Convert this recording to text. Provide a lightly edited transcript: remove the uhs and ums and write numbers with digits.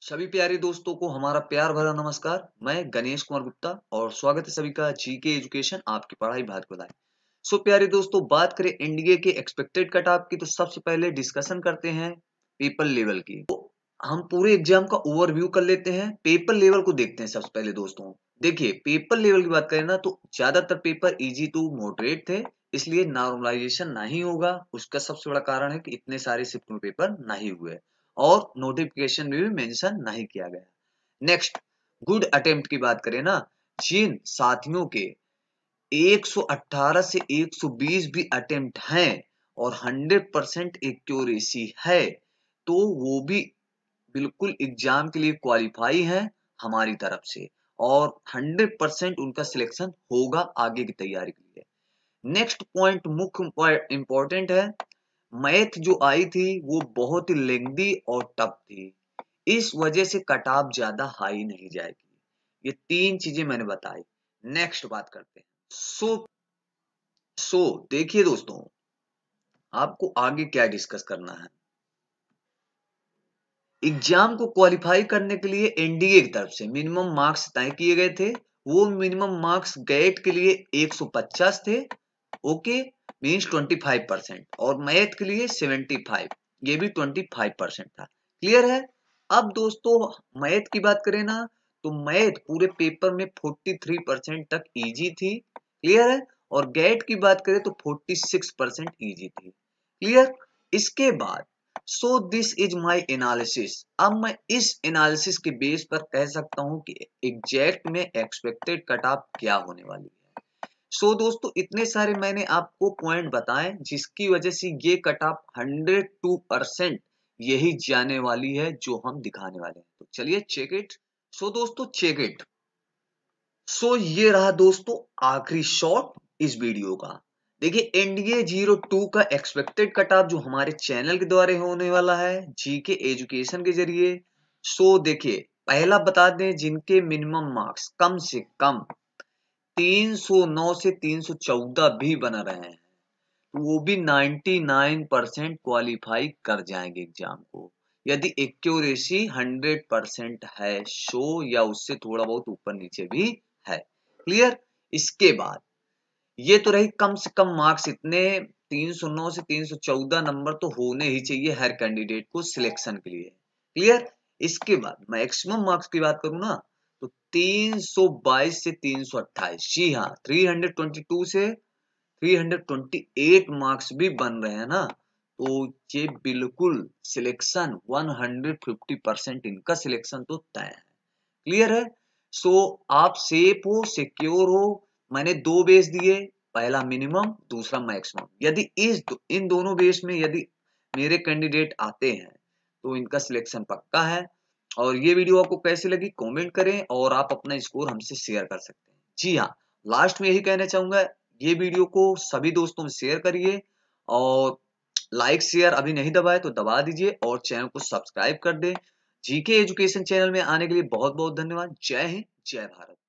सभी प्यारे दोस्तों को हमारा प्यार भरा नमस्कार। मैं गणेश कुमार गुप्ता और स्वागत है सभी का जीके एजुकेशन आपकी पढ़ाई भारत को लाए। सो प्यारे दोस्तों, बात करें एनडीए के एक्सपेक्टेड कट ऑफ की तो सबसे पहले डिस्कशन करते हैं पेपर लेवल की। तो हम पूरे एग्जाम का ओवरव्यू कर लेते हैं। पेपर लेवल को देखते हैं सबसे पहले दोस्तों। देखिए, पेपर लेवल की बात करें ना तो ज्यादातर पेपर इजी टू मॉडरेट थे, इसलिए नॉर्मलाइजेशन नहीं होगा। उसका सबसे बड़ा कारण है कि इतने सारे शिफ्ट पेपर नहीं हुए और नोटिफिकेशन में भी मेंशन नहीं किया गया। नेक्स्ट, गुड अटेम्प्ट की बात करें ना, जिन साथियों के 118 से 120 भी अटेम्प्ट हैं और 100% एक्यूरेसी है, तो वो भी बिल्कुल एग्जाम के लिए क्वालिफाई हैं हमारी तरफ से और 100% उनका सिलेक्शन होगा आगे की तैयारी के लिए। नेक्स्ट पॉइंट मुख्य इंपॉर्टेंट है, मैथ जो आई थी वो बहुत ही लेंदी और टफ थी, इस वजह से कट ऑफ ज्यादा हाई नहीं जाएगी। ये तीन चीजें मैंने बताई। नेक्स्ट बात करते हैं। सो देखिए दोस्तों, आपको आगे क्या डिस्कस करना है। एग्जाम को क्वालिफाई करने के लिए एनडीए की तरफ से मिनिमम मार्क्स तय किए गए थे। वो मिनिमम मार्क्स गेट के लिए 150 थे, ओके, मीन्स 25%, और मैथ के लिए 75, ये भी 25% था। क्लियर है। अब दोस्तों, मैथ की बात करें ना तो मैथ पूरे पेपर में 43% तक इजी थी। क्लियर है। और गेट की बात करें तो 46% इजी थी। क्लियर। इसके बाद so this is my analysis. अब मैं इस एनालिसिस के बेस पर कह सकता हूं कि एग्जैक्ट में एक्सपेक्टेड कट ऑफ क्या होने वाली है। सो दोस्तों, इतने सारे मैंने आपको पॉइंट बताए जिसकी वजह से ये कट ऑफ 102% यही जाने वाली है जो हम दिखाने वाले हैं। तो चलिए चेक इट। सो दोस्तों, चेक इट। सो ये रहा दोस्तों आखिरी शॉट इस वीडियो का। देखिए, एनडीए 02 का एक्सपेक्टेड कट ऑफ जो हमारे चैनल के द्वारा होने वाला है जीके एजुकेशन के जरिए। सो देखिए, पहला बता दें, जिनके मिनिमम मार्क्स कम से कम 309 से 314 भी बना रहे हैं, वो भी 99% क्वालिफाई कर जाएंगे एग्जाम को, यदि एक्यूरेसी 100% है शो या उससे थोड़ा बहुत ऊपर नीचे भी है। क्लियर। इसके बाद ये तो रही कम से कम मार्क्स, इतने 309 से 314 नंबर तो होने ही चाहिए हर कैंडिडेट को सिलेक्शन के लिए। क्लियर। इसके बाद मैक्सिमम मार्क्स की बात करूं ना तो 322 से 328, जी हाँ, 322 से 328 मार्क्स भी बन रहे हैं ना, तो ये बिल्कुल सिलेक्शन 150% इनका सिलेक्शन तो तय है। क्लियर है। सो आप सेफ हो, सिक्योर हो। मैंने दो बेस दिए, पहला मिनिमम, दूसरा मैक्सिमम। यदि इन दोनों बेस में यदि मेरे कैंडिडेट आते हैं तो इनका सिलेक्शन पक्का है। और ये वीडियो आपको कैसी लगी कमेंट करें और आप अपना स्कोर हमसे शेयर कर सकते हैं। जी हाँ, लास्ट में यही कहना चाहूंगा, ये वीडियो को सभी दोस्तों में शेयर करिए और लाइक शेयर अभी नहीं दबाए तो दबा दीजिए और चैनल को सब्सक्राइब कर दे। जीके एजुकेशन चैनल में आने के लिए बहुत बहुत धन्यवाद। जय हिंद, जय भारत।